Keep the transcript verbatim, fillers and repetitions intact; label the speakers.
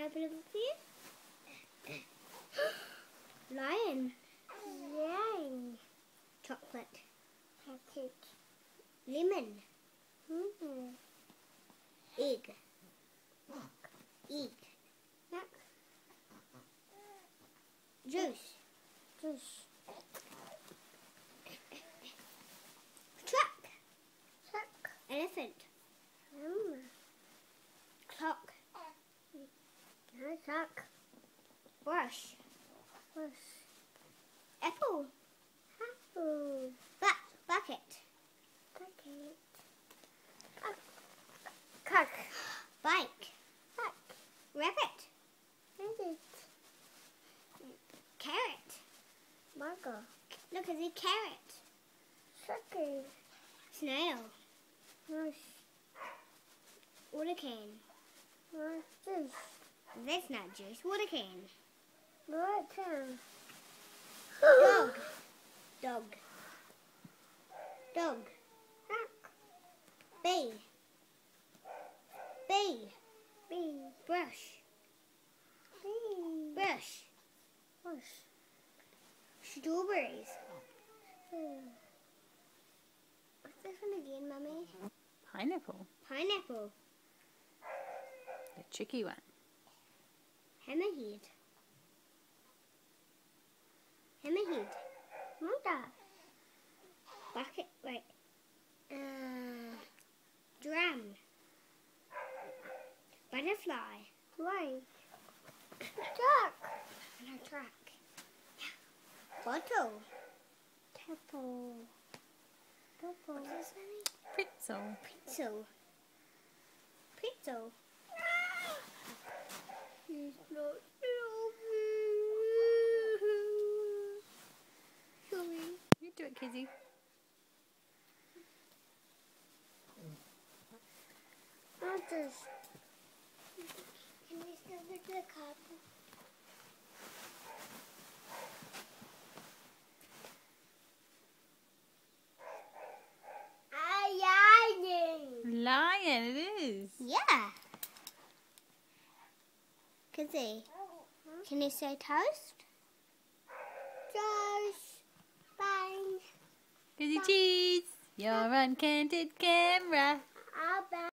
Speaker 1: open it for you? Lion.
Speaker 2: Lion.
Speaker 1: Chocolate.
Speaker 2: Chocolate.
Speaker 1: Lemon.
Speaker 2: Mm-hmm.
Speaker 1: Egg. Egg.
Speaker 2: Milk.
Speaker 1: Juice.
Speaker 2: Juice.
Speaker 1: Truck.
Speaker 2: Truck.
Speaker 1: Elephant.
Speaker 2: Mm.
Speaker 1: Clock.
Speaker 2: No truck.
Speaker 1: Brush.
Speaker 2: Brush.
Speaker 1: Apple.
Speaker 2: Apple.
Speaker 1: Bu bucket.
Speaker 2: Bucket. Uh, cock.
Speaker 1: Bike.
Speaker 2: Cock.
Speaker 1: Rabbit.
Speaker 2: Rabbit.
Speaker 1: Carrot.
Speaker 2: Burger.
Speaker 1: Look, it's a carrot.
Speaker 2: Sucker.
Speaker 1: Snail.
Speaker 2: Mouse.
Speaker 1: Water can.
Speaker 2: Mouse. Juice.
Speaker 1: That's not juice. Water can.
Speaker 2: Water.
Speaker 1: Dog. Dog. Dog.
Speaker 2: Duck.
Speaker 1: Bee. Bee.
Speaker 2: Bee.
Speaker 1: Brush.
Speaker 2: Bee.
Speaker 1: Brush.
Speaker 2: Bush.
Speaker 1: Strawberries.
Speaker 2: Mm.
Speaker 1: What's this one again, Mummy?
Speaker 3: Pineapple.
Speaker 1: Pineapple.
Speaker 3: The tricky one.
Speaker 1: Hammerhead. Hammerhead.
Speaker 2: Mother.
Speaker 1: Bucket. Wait. Uh, drum. Butterfly.
Speaker 2: Fly. Duck.
Speaker 1: And a truck. Bottle.
Speaker 2: Apple. Apple.
Speaker 1: What's this, Mummy?
Speaker 3: Pretzel.
Speaker 1: Pretzel. Pretzel. He's not Sorry.
Speaker 3: You do it, Kizzy.
Speaker 2: Others.
Speaker 1: Can we still get the cup?
Speaker 3: Lion, it is.
Speaker 1: Yeah. Kizzy, can you say toast? Toast. Bye.
Speaker 3: Kizzy cheese. Your uncanted camera.
Speaker 2: I'll